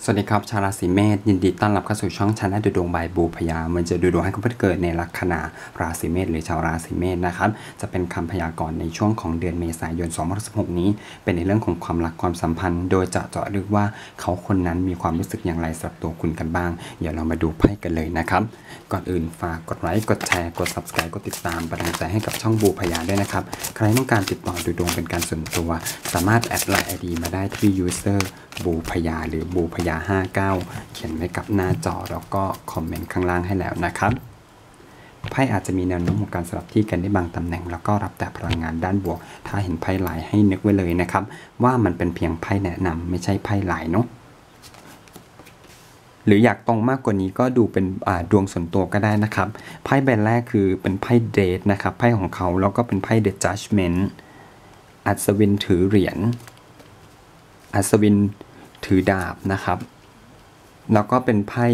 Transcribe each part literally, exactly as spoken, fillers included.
สวัสดีครับชาวราศีเมษยินดีต้อนรับเข้าสู่ช่องชาแนลดูดวงบายบูพยามันจะดูดวงให้คุณผู้เกิดในลัคนาราศีเมษหรือชาวราศีเมษนะครับจะเป็นคำพยากรณ์ในช่วงของเดือนเมษายนสองพันสิบหกนี้เป็นในเรื่องของความรักความสัมพันธ์โดยจะเจาะลึกว่าเขาคนนั้นมีความรู้สึกอย่างไรสำหรับตัวคุณกันบ้างเดี๋ยวเรามาดูไพ่กันเลยนะครับก่อนอื่นฝากกดไลค์กดแชร์กด ซับสไครบ์ กดติดตามเป็นกำลังใจให้กับช่องบูพยาด้วยนะครับใครต้องการติดต่อดูดวงเป็นการส่วนตัวสามารถแอดไลน์ ไอ ดี มาได้ที่ user บูพยาหรือบูพยาห้าเก้าเขียนไว้กับหน้าจอแล้วก็คอมเมนต์ข้างล่างให้แล้วนะครับไพ่อาจจะมีแนวโน้มของการสลับที่กันได้บางตำแหน่งแล้วก็รับแต่พลังงานด้านบวกถ้าเห็นไพ่หลายให้นึกไว้เลยนะครับว่ามันเป็นเพียงไพ่แนะนำไม่ใช่ไพ่หลายเนาะหรืออยากตรงมากกว่านี้ก็ดูเป็นดวงส่วนตัวก็ได้นะครับไพ่ใบแรกคือเป็นไพ่เดทนะครับไพ่ของเขาแล้วก็เป็นไพ่เดอะจัดจ์เมนต์อัศวินถือเหรียญอัศวินถือดาบนะครับแล้วก็เป็นไพ่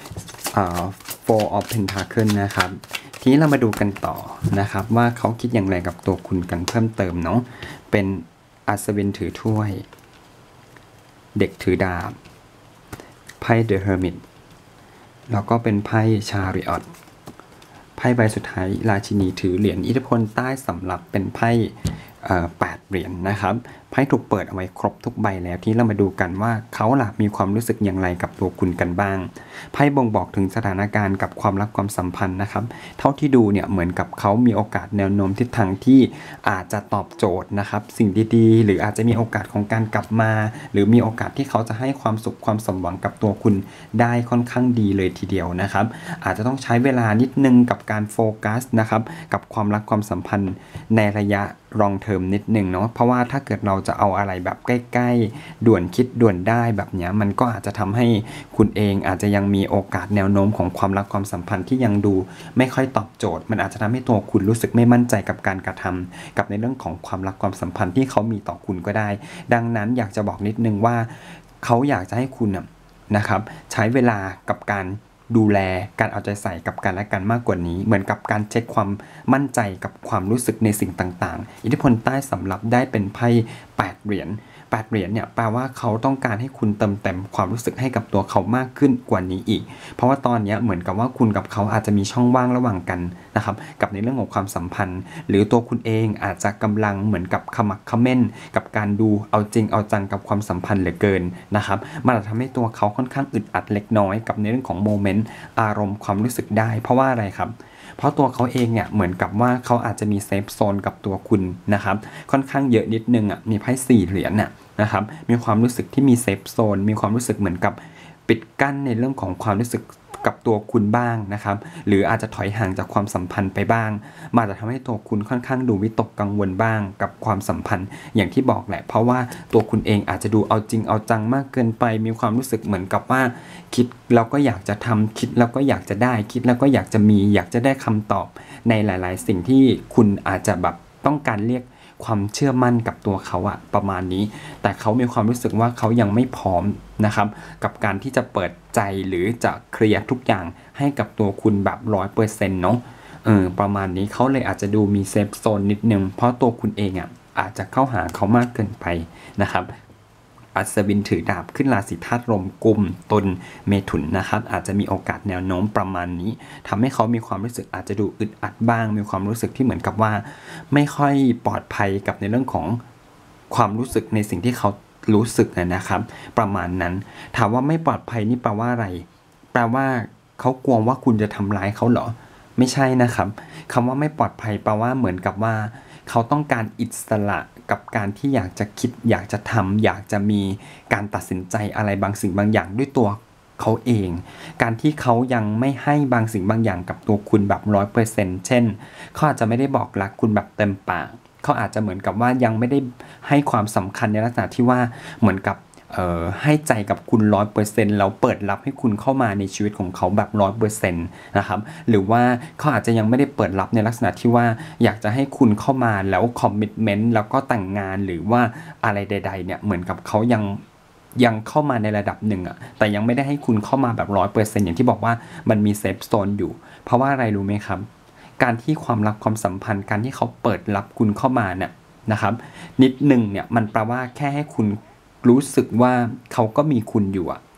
four of pentacle นะครับทีนี้เรามาดูกันต่อนะครับว่าเขาคิดอย่างไรกับตัวคุณกันเพิ่มเติมเนาะเป็นอัศวินถือถ้วยเด็กถือดาบไพ่ The Hermit แล้วก็เป็นไพ่ Chariot ไพ่ใบสุดท้ายราชินีถือเหรียญอิทธิพลใต้สำหรับเป็นไพ่แปดเหรียญ นะครับไพ่ถูกเปิดเอาไว้ครบทุกใบแล้วที่เรามาดูกันว่าเขาล่ะมีความรู้สึกอย่างไรกับตัวคุณกันบ้างไพ่บ่งบอกถึงสถานการณ์กับความรักความสัมพันธ์นะครับเท่าที่ดูเนี่ยเหมือนกับเขามีโอกาสแนวโน้มทิศทางที่อาจจะตอบโจทย์นะครับสิ่งดีๆหรืออาจจะมีโอกาสของการกลับมาหรือมีโอกาสที่เขาจะให้ความสุขความสมหวังกับตัวคุณได้ค่อนข้างดีเลยทีเดียวนะครับอาจจะต้องใช้เวลานิดนึงกับการโฟกัสนะครับกับความรักความสัมพันธ์ในระยะลองเทอมนิดนึงเนาะเพราะว่าถ้าเกิดเราจะเอาอะไรแบบใกล้ๆด่วนคิดด่วนได้แบบนี้มันก็อาจจะทำให้คุณเองอาจจะยังมีโอกาสแนวโน้มของความรักความสัมพันธ์ที่ยังดูไม่ค่อยตอบโจทย์มันอาจจะทำให้ตัวคุณรู้สึกไม่มั่นใจกับการกระทำกับในเรื่องของความรักความสัมพันธ์ที่เขามีต่อคุณก็ได้ดังนั้นอยากจะบอกนิดนึงว่าเขาอยากจะให้คุณนะครับใช้เวลากับการดูแลการเอาใจใส่กับกันและกันมากกว่านี้เหมือนกับการเช็คความมั่นใจกับความรู้สึกในสิ่งต่างๆอิทธิพลใต้สำหรับได้เป็นไพ่แปดเหรียญแปดเหรียญเนี่ยแปลว่าเขาต้องการให้คุณเติมเต็มความรู้สึกให้กับตัวเขามากขึ้นกว่านี้อีกเพราะว่าตอนนี้เหมือนกับว่าคุณกับเขาอาจจะมีช่องว่างระหว่างกันนะครับกับในเรื่องของความสัมพันธ์หรือตัวคุณเองอาจจะกำลังเหมือนกับขมักเขม้นกับการดูเอาจริงเอาจังกับความสัมพันธ์เหลือเกินนะครับมันอาจจะทำให้ตัวเขาค่อนข้างอึดอัดเล็กน้อยกับในเรื่องของโมเมนต์อารมณ์ความรู้สึกได้เพราะว่าอะไรครับเพราะตัวเขาเองเนี่ยเหมือนกับว่าเขาอาจจะมีเซฟโซนกับตัวคุณนะครับค่อนข้างเยอะนิดนึงอ่ะมีไพ่สี่เหรียญน่ะนะครับมีความรู้สึกที่มีเซฟโซนมีความรู้สึกเหมือนกับปิดกั้นในเรื่องของความรู้สึกกับตัวคุณบ้างนะครับหรืออาจจะถอยห่างจากความสัมพันธ์ไปบ้างมาจะทำให้ตัวคุณค่อนข้างดูวิตกกังวลบ้างกับความสัมพันธ์อย่างที่บอกแหละเพราะว่าตัวคุณเองอาจจะดูเอาจริงเอาจังมากเกินไปมีความรู้สึกเหมือนกับว่าคิดแล้วก็อยากจะทำคิดแล้วก็อยากจะได้คิดแล้วก็อยากจะมีอยากจะได้คำตอบในหลายๆสิ่งที่คุณอาจจะแบบต้องการเรียกความเชื่อมั่นกับตัวเขาอะประมาณนี้แต่เขามีความรู้สึกว่าเขายังไม่พร้อมนะครับกับการที่จะเปิดใจหรือจะเคลียร์ทุกอย่างให้กับตัวคุณแบบร้อยเปอร์เซ็นต์เนาะเออประมาณนี้เขาเลยอาจจะดูมีเซฟโซนนิดนึงเพราะตัวคุณเองอะอาจจะเข้าหาเขามากเกินไปนะครับอัศวินถือดาบขึ้นราศีธาตุลมกุมตุลเมถุนนะครับอาจจะมีโอกาสแนวโน้มประมาณนี้ทำให้เขามีความรู้สึกอาจจะดูอึดอัดบ้างมีความรู้สึกที่เหมือนกับว่าไม่ค่อยปลอดภัยกับในเรื่องของความรู้สึกในสิ่งที่เขารู้สึกนะครับประมาณนั้นถามว่าไม่ปลอดภัยนี่แปลว่าอะไรแปลว่าเขากลัวว่าคุณจะทำร้ายเขาเหรอไม่ใช่นะครับคำว่าไม่ปลอดภัยแปลว่าเหมือนกับว่าเขาต้องการอิสระกับการที่อยากจะคิดอยากจะทำอยากจะมีการตัดสินใจอะไรบางสิ่งบางอย่างด้วยตัวเขาเองการที่เขายังไม่ให้บางสิ่งบางอย่างกับตัวคุณแบบ ร้อยเปอร์เซ็นต์ เช่นเขาอาจจะไม่ได้บอกรักคุณแบบเต็มปากเขาอาจจะเหมือนกับว่ายังไม่ได้ให้ความสำคัญในลักษณะที่ว่าเหมือนกับเอ่อให้ใจกับคุณ ร้อยเปอร์เซ็นต์ แล้วเปิดรับให้คุณเข้ามาในชีวิตของเขาแบบ ร้อยเปอร์เซ็นต์ นะครับหรือว่าเขาอาจจะยังไม่ได้เปิดรับในลักษณะที่ว่าอยากจะให้คุณเข้ามาแล้วคอมมิตเมนต์แล้วก็แต่งงานหรือว่าอะไรใดๆเนี่ยเหมือนกับเขายังยังเข้ามาในระดับหนึ่งอะแต่ยังไม่ได้ให้คุณเข้ามาแบบ ร้อยเปอร์เซ็นต์ อย่างที่บอกว่ามันมีเซฟโซนอยู่เพราะว่าอะไรรู้ไหมครับการที่ความรักความสัมพันธ์การที่เขาเปิดรับคุณเข้ามาเนี่ยนะครับนิดนึงเนี่ยมันแปลว่าแค่ให้คุณรู้สึกว่าเขาก็มีคุณอยู่อะ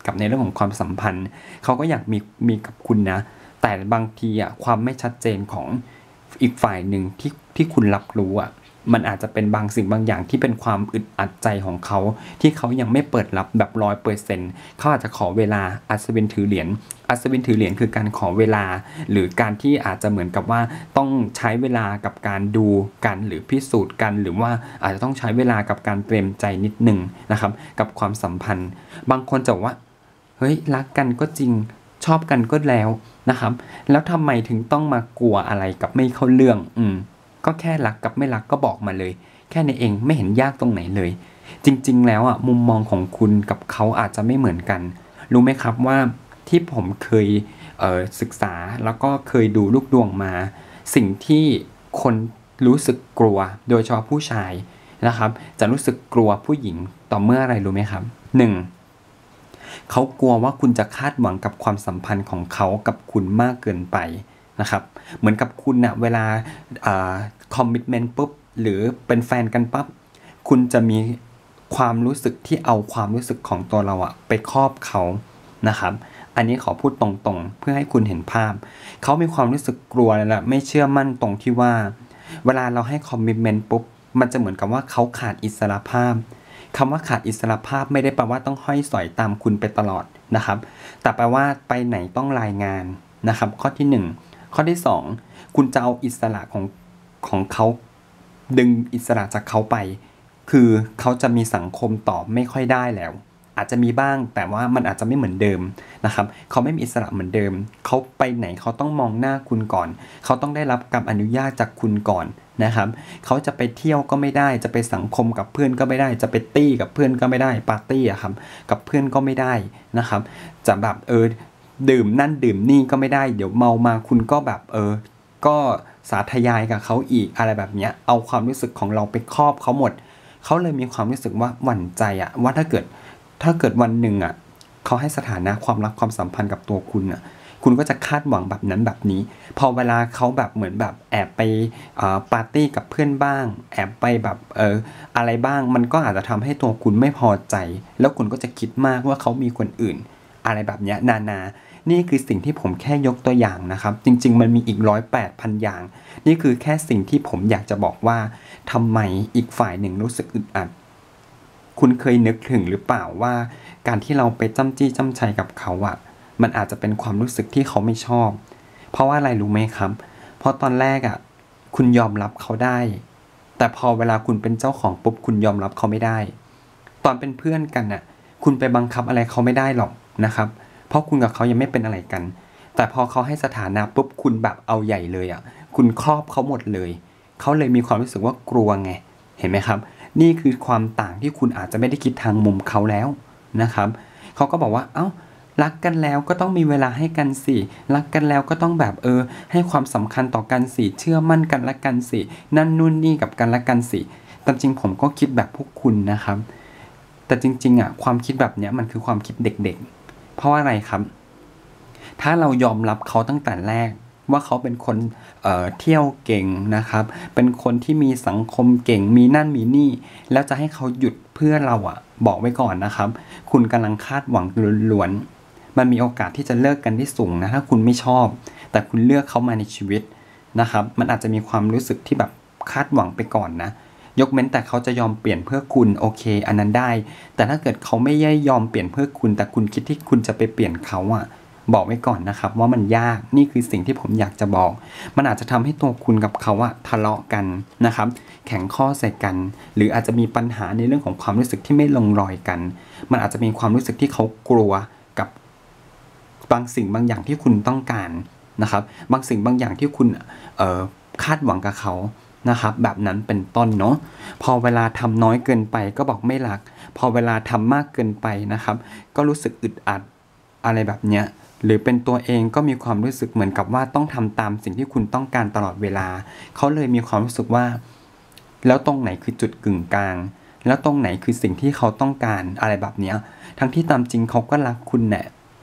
กับในเรื่องของความสัมพันธ์เขาก็อยากมีมีกับคุณนะแต่บางทีอ่ะความไม่ชัดเจนของอีกฝ่ายหนึ่งที่ที่คุณรับรู้อ่ะมันอาจจะเป็นบางสิ่งบางอย่างที่เป็นความอึดอัดใจของเขาที่เขายังไม่เปิดรับแบบร้อยเปอร์เซ็นต์เขาอาจจะขอเวลาอัศวินถือเหรียญอัศวินถือเหรียญคือการขอเวลาหรือการที่อาจจะเหมือนกับว่าต้องใช้เวลากับการดูกันหรือพิสูจน์กันหรือว่าอาจจะต้องใช้เวลากับการเตรียมใจนิดนึงนะครับกับความสัมพันธ์บางคนจะว่าเฮ้ยรักกันก็จริงชอบกันก็แล้วนะครับแล้วทำไมถึงต้องมากลัวอะไรกับไม่เข้าเรื่องอืมก็แค่รักกับไม่รักก็บอกมาเลยแค่นี้เองไม่เห็นยากตรงไหนเลยจริงๆแล้วอ่ะมุมมองของคุณกับเขาอาจจะไม่เหมือนกันรู้ไหมครับว่าที่ผมเคยเอ่อศึกษาแล้วก็เคยดูลูกดวงมาสิ่งที่คนรู้สึกกลัวโดยเฉพาะผู้ชายนะครับจะรู้สึกกลัวผู้หญิงต่อเมื่ออะไรรู้ไหมครับหนึ่งเขากลัวว่าคุณจะคาดหวังกับความสัมพันธ์ของเขากับคุณมากเกินไปนะครับเหมือนกับคุณนะเวลาคอมมิตเมนต์ปุ๊บหรือเป็นแฟนกันปั๊บคุณจะมีความรู้สึกที่เอาความรู้สึกของตัวเราอะไปครอบเขานะครับอันนี้ขอพูดตรงๆเพื่อให้คุณเห็นภาพเขามีความรู้สึกกลัวและไม่เชื่อมั่นตรงที่ว่าเวลาเราให้คอมมิตเมนต์ปุ๊บมันจะเหมือนกับว่าเขาขาดอิสรภาพคำว่าขาดอิสรภาพไม่ได้แปลว่าต้องห้อยสอยตามคุณไปตลอดนะครับแต่แปลว่าไปไหนต้องรายงานนะครับข้อที่หนึ่งข้อที่สองคุณจะเอาอิสระของของเขาดึงอิสระจากเขาไปคือเขาจะมีสังคมตอบไม่ค่อยได้แล้วอาจจะมีบ้างแต่ว่ามันอาจจะไม่เหมือนเดิมนะครับเขาไม่มีอิสระเหมือนเดิมเขาไปไหนเขาต้องมองหน้าคุณก่อนเขาต้องได้รับการอนุญาตจากคุณก่อนนะครับเขาจะไปเที่ยวก็ไม่ได้จะไปสังคมกับเพื่อนก็ไม่ได้จะไปตี้กับเพื่อนก็ไม่ได้ปาร์ตี้อะครับกับเพื่อนก็ไม่ได้นะครับจะแบบเออดื่มนั่นดื่มนี่ก็ไม่ได้เดี๋ยวเมามาคุณก็แบบเออก็สาธยายกับเขาอีกอะไรแบบเนี้ยเอาความรู้สึกของเราไปครอบเขาหมดเขาเลยมีความรู้สึกว่าหวั่นใจอะว่าถ้าเกิดถ้าเกิดวันหนึ่งอ่ะเขาให้สถานะความรักความสัมพันธ์กับตัวคุณอ่ะคุณก็จะคาดหวังแบบนั้นแบบนี้พอเวลาเขาแบบเหมือนแบบแอบไปปาร์ตี้กับเพื่อนบ้างแอบไปแบบเอออะไรบ้างมันก็อาจจะทำให้ตัวคุณไม่พอใจแล้วคุณก็จะคิดมากว่าเขามีคนอื่นอะไรแบบนี้นานานี่คือสิ่งที่ผมแค่ยกตัวอย่างนะครับจริงๆมันมีอีกร้อยแปดพันอย่างนี่คือแค่สิ่งที่ผมอยากจะบอกว่าทำไมอีกฝ่ายหนึ่งรู้สึกอึดอัดคุณเคยนึกถึงหรือเปล่าว่าการที่เราไปจ้ำจี้จ้ำชัยกับเขาอะมันอาจจะเป็นความรู้สึกที่เขาไม่ชอบเพราะว่าอะไรรู้ไหมครับเพราะตอนแรกอะคุณยอมรับเขาได้แต่พอเวลาคุณเป็นเจ้าของปุ๊บคุณยอมรับเขาไม่ได้ตอนเป็นเพื่อนกันอะคุณไปบังคับอะไรเขาไม่ได้หรอกนะครับเพราะคุณกับเขายังไม่เป็นอะไรกันแต่พอเขาให้สถานะปุ๊บคุณแบบเอาใหญ่เลยอะคุณครอบเขาหมดเลยเขาเลยมีความรู้สึกว่ากลัวไงเห็นไหมครับนี่คือความต่างที่คุณอาจจะไม่ได้คิดทางมุมเขาแล้วนะครับเขาก็บอกว่าเอ้ารักกันแล้วก็ต้องมีเวลาให้กันสิรักกันแล้วก็ต้องแบบเออให้ความสำคัญต่อกันสิเชื่อมั่นกันและกันสินั่นนู่นนี่กับกันและกันสิแต่จริงผมก็คิดแบบพวกคุณนะครับแต่จริงๆอ่ะความคิดแบบเนี้ยมันคือความคิดเด็กๆเพราะอะไรครับถ้าเรายอมรับเขาตั้งแต่แรกว่าเขาเป็นคนเอ่อเที่ยวเก่งนะครับเป็นคนที่มีสังคมเก่งมีนั่นมีนี่แล้วจะให้เขาหยุดเพื่อเราอ่ะบอกไว้ก่อนนะครับคุณกำลังคาดหวังล้วนๆมันมีโอกาสที่จะเลิกกันที่สูงนะถ้าคุณไม่ชอบแต่คุณเลือกเขามาในชีวิตนะครับมันอาจจะมีความรู้สึกที่แบบคาดหวังไปก่อนนะยกเว้นแต่เขาจะยอมเปลี่ยนเพื่อคุณโอเคอันนั้นได้แต่ถ้าเกิดเขาไม่ยอมเปลี่ยนเพื่อคุณแต่คุณคิดที่คุณจะไปเปลี่ยนเขาอ่ะบอกไว้ก่อนนะครับว่ามันยากนี่คือสิ่งที่ผมอยากจะบอกมันอาจจะทำให้ตัวคุณกับเขาอะทะเลาะกันนะครับแข่งข้อใส่กันหรืออาจจะมีปัญหาในเรื่องของความรู้สึกที่ไม่ลงรอยกันมันอาจจะมีความรู้สึกที่เขากลัวกับบางสิ่งบางอย่างที่คุณต้องการนะครับบางสิ่งบางอย่างที่คุณเอ่อคาดหวังกับเขานะครับแบบนั้นเป็นต้นเนาะพอเวลาทำน้อยเกินไปก็บอกไม่รักพอเวลาทำมากเกินไปนะครับก็รู้สึกอึดอัดอะไรแบบเนี้ยหรือเป็นตัวเองก็มีความรู้สึกเหมือนกับว่าต้องทำตามสิ่งที่คุณต้องการตลอดเวลาเขาเลยมีความรู้สึกว่าแล้วตรงไหนคือจุดกึ่งกลางแล้วตรงไหนคือสิ่งที่เขาต้องการอะไรแบบนี้ทั้งที่ตามจริงเขาก็รักคุณแหละ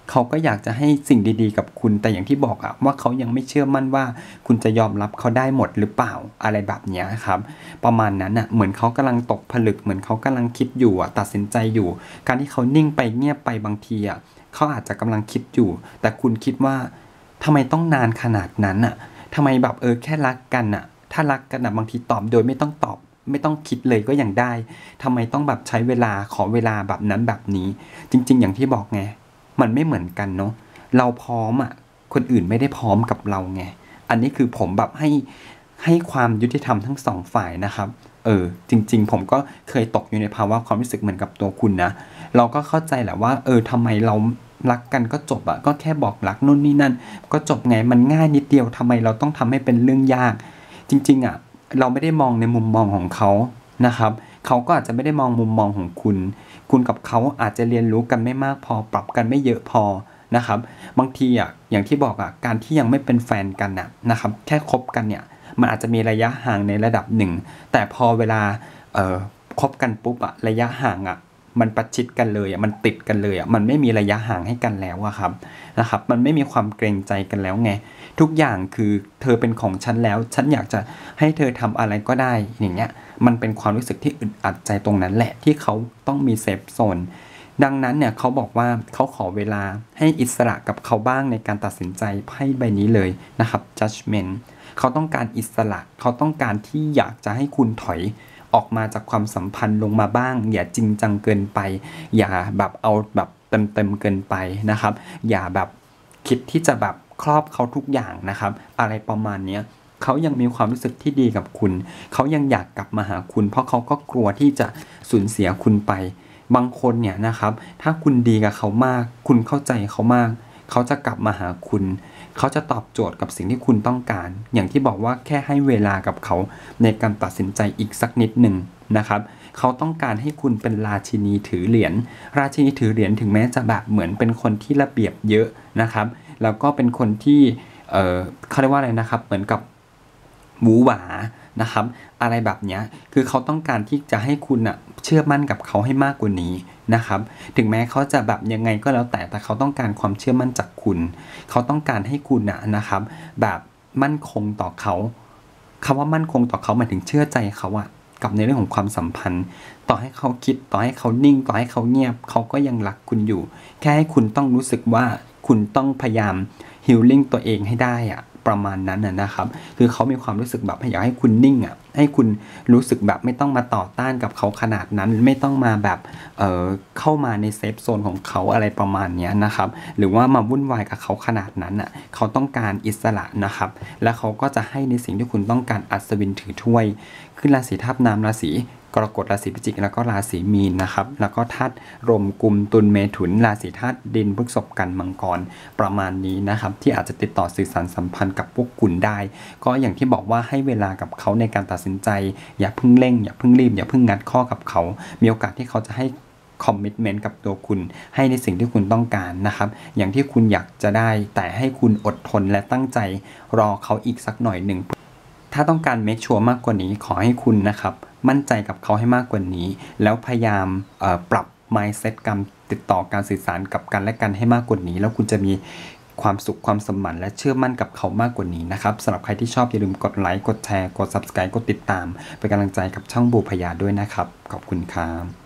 เขาก็อยากจะให้สิ่งดีๆกับคุณแต่อย่างที่บอกอะว่าเขายังไม่เชื่อมั่นว่าคุณจะยอมรับเขาได้หมดหรือเปล่าอะไรแบบนี้ครับประมาณนั้นอะเหมือนเขากำลังตกผลึกเหมือนเขากำลังคิดอยู่อะตัดสินใจอยู่การที่เขานิ่งไปเงียบไปบางทีอะเขาอาจจะกำลังคิดอยู่แต่คุณคิดว่าทำไมต้องนานขนาดนั้นอะทำไมแบบเออแค่รักกันอะถ้ารักกันอะบางทีตอบโดยไม่ต้องตอบไม่ต้องคิดเลยก็ยังได้ทำไมต้องแบบใช้เวลาขอเวลาแบบนั้นแบบนี้จริงๆอย่างที่บอกไงมันไม่เหมือนกันเนาะเราพร้อมอ่ะคนอื่นไม่ได้พร้อมกับเราไงอันนี้คือผมแบบให้ให้ความยุติธรรมทั้งสองฝ่ายนะครับเออจริงๆผมก็เคยตกอยู่ในภาวะความรู้สึกเหมือนกับตัวคุณนะเราก็เข้าใจแหละว่าเออทำไมเรารักกันก็จบอะก็แค่บอกรักนู่นนี่นั่นก็จบไงมันง่ายนิดเดียวทำไมเราต้องทำให้เป็นเรื่องยากจริงๆอะเราไม่ได้มองในมุมมองของเขานะครับเขาก็อาจจะไม่ได้มองมุมมองของคุณคุณกับเขาอาจจะเรียนรู้กันไม่มากพอปรับกันไม่เยอะพอนะครับบางทีอ่ะอย่างที่บอกอ่ะการที่ยังไม่เป็นแฟนกันน่ะนะครับแค่คบกันเนี่ยมันอาจจะมีระยะห่างในระดับหนึ่งแต่พอเวลาเอ่อคบกันปุ๊บอ่ะระยะห่างอ่ะมันประชิดกันเลยอ่ะมันติดกันเลยอ่ะมันไม่มีระยะห่างให้กันแล้วอะครับนะครับมันไม่มีความเกรงใจกันแล้วไงทุกอย่างคือเธอเป็นของฉันแล้วฉันอยากจะให้เธอทำอะไรก็ได้อย่างเงี้ยมันเป็นความรู้สึกที่อึดอัดใจตรงนั้นแหละที่เขาต้องมีเซฟโซนดังนั้นเนี่ยเขาบอกว่าเขาขอเวลาให้อิสระกับเขาบ้างในการตัดสินใจไพ่ใบนี้เลยนะครับ judgment เขาต้องการอิสระเขาต้องการที่อยากจะให้คุณถอยออกมาจากความสัมพันธ์ลงมาบ้างอย่าจริงจังเกินไปอย่าแบบเอาแบบเต็มๆเกินไปนะครับอย่าแบบคิดที่จะแบบครอบเขาทุกอย่างนะครับอะไรประมาณนี้เขายังมีความรู้สึกที่ดีกับคุณเขายังอยากกลับมาหาคุณเพราะเขาก็กลัวที่จะสูญเสียคุณไปบางคนเนี่ยนะครับถ้าคุณดีกับเขามากคุณเข้าใจเขามากเขาจะกลับมาหาคุณเขาจะตอบโจทย์กับสิ่งที่คุณต้องการอย่างที่บอกว่าแค่ให้เวลากับเขาในการตัดสินใจอีกสักนิดหนึ่งนะครับเขาต้องการให้คุณเป็นราชินีถือเหรียญราชินีถือเหรียญถึงแม้จะแบบเหมือนเป็นคนที่ระเบียบเยอะนะครับแล้วก็เป็นคนที่เออเขาเรียกว่าอะไรนะครับเหมือนกับหวือหวานะครับอะไรแบบนี้คือเขาต้องการที่จะให้คุณอะเชื่อมั่นกับเขาให้มากกว่านี้นะครับถึงแม้เขาจะแบบยังไงก็แล้วแต่แต่เขาต้องการความเชื่อมั่นจากคุณเขาต้องการให้คุณอะนะครับแบบมั่นคงต่อเขาคำว่ามั่นคงต่อเขาหมายถึงเชื่อใจเขาอะกับในเรื่องของความสัมพันธ์ต่อให้เขาคิดต่อให้เขานิ่งต่อให้เขาเงียบเขาก็ยังรักคุณอยู่แค่ให้คุณต้องรู้สึกว่าคุณต้องพยายามฮีลลิ่งตัวเองให้ได้อะประมาณนั้นนะครับคือเขามีความรู้สึกแบบอยากให้คุณนิ่งอ่ะให้คุณรู้สึกแบบไม่ต้องมาต่อต้านกับเขาขนาดนั้นไม่ต้องมาแบบเอ่อเข้ามาในเซฟโซนของเขาอะไรประมาณนี้นะครับหรือว่ามาวุ่นวายกับเขาขนาดนั้นอ่ะเขาต้องการอิสระนะครับและเขาก็จะให้ในสิ่งที่คุณต้องการอัศวินถือถ้วยขึ้นราศีธาตุน้ำราศีกรกฎราศีพิจิกแล้วก็ราศีมีนนะครับแล้วก็ธาตุลมกุมตุลเมถุนราศีธาตุดินพฤษภกันมังกรประมาณนี้นะครับที่อาจจะติดต่อสื่อสารสัมพันธ์กับพวกคุณได้ก็อย่างที่บอกว่าให้เวลากับเขาในการตัดสินใจอย่าเพิ่งเร่งอย่าเพิ่งรีบอย่าเพิ่งงัดข้อกับเขามีโอกาสที่เขาจะให้คอมมิตเมนต์กับตัวคุณให้ในสิ่งที่คุณต้องการนะครับอย่างที่คุณอยากจะได้แต่ให้คุณอดทนและตั้งใจรอเขาอีกสักหน่อยหนึ่งถ้าต้องการเมคชัวร์มากกว่านี้ขอให้คุณนะครับมั่นใจกับเขาให้มากกว่านี้แล้วพยายามปรับ mindset การติดต่อการสื่อสารกับกันและกันให้มากกว่านี้แล้วคุณจะมีความสุขความสมานและเชื่อมั่นกับเขามากกว่านี้นะครับสำหรับใครที่ชอบอย่าลืมกดไลค์กดแชร์กด ซับสไครบ์ กดติดตามเป็นกำลังใจกับช่องบูพยาด้วยนะครับขอบคุณครับ